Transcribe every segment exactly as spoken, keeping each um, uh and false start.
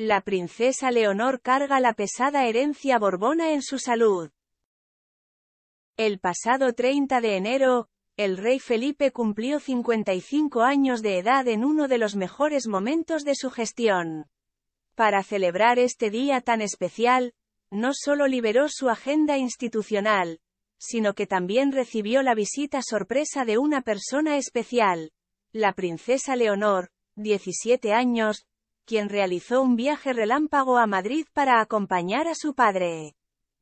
La princesa Leonor carga la pesada herencia borbona en su salud. El pasado treinta de enero, el rey Felipe cumplió cincuenta y cinco años de edad en uno de los mejores momentos de su gestión. Para celebrar este día tan especial, no solo liberó su agenda institucional, sino que también recibió la visita sorpresa de una persona especial, la princesa Leonor, diecisiete años, quien realizó un viaje relámpago a Madrid para acompañar a su padre.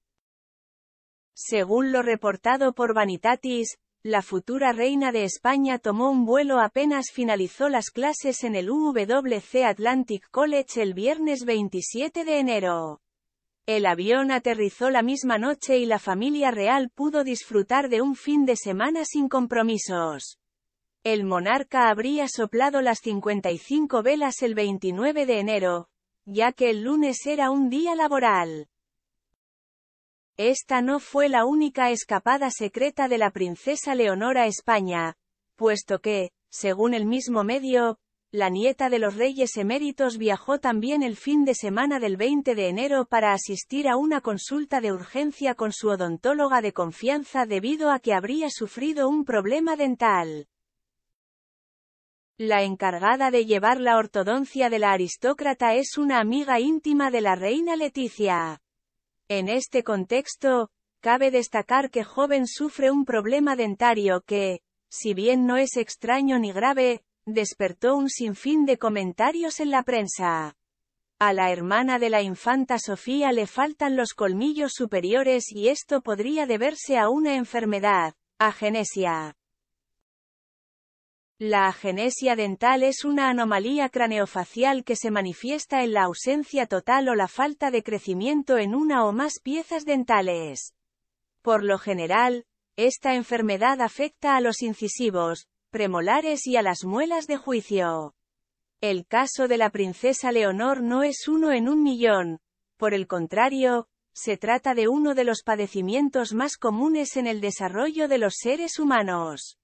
Según lo reportado por Vanitatis, la futura reina de España tomó un vuelo apenas finalizó las clases en el U W C Atlantic College el viernes veintisiete de enero. El avión aterrizó la misma noche y la familia real pudo disfrutar de un fin de semana sin compromisos. El monarca habría soplado las cincuenta y cinco velas el veintinueve de enero, ya que el lunes era un día laboral. Esta no fue la única escapada secreta de la princesa Leonor a España, puesto que, según el mismo medio, la nieta de los reyes eméritos viajó también el fin de semana del veinte de enero para asistir a una consulta de urgencia con su odontóloga de confianza debido a que habría sufrido un problema dental. La encargada de llevar la ortodoncia de la aristócrata es una amiga íntima de la reina Letizia. En este contexto, cabe destacar que joven sufre un problema dentario que, si bien no es extraño ni grave, despertó un sinfín de comentarios en la prensa. A la hermana de la infanta Sofía le faltan los colmillos superiores y esto podría deberse a una enfermedad, agenesia. La agenesia dental es una anomalía craneofacial que se manifiesta en la ausencia total o la falta de crecimiento en una o más piezas dentales. Por lo general, esta enfermedad afecta a los incisivos, premolares y a las muelas de juicio. El caso de la princesa Leonor no es uno en un millón, por el contrario, se trata de uno de los padecimientos más comunes en el desarrollo de los seres humanos.